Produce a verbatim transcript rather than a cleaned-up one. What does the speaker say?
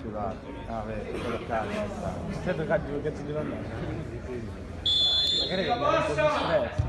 sudato. Ah, vedi, quello caldo. Certo, cazzo, che cazzo devo andare? Magari è un po' di stress.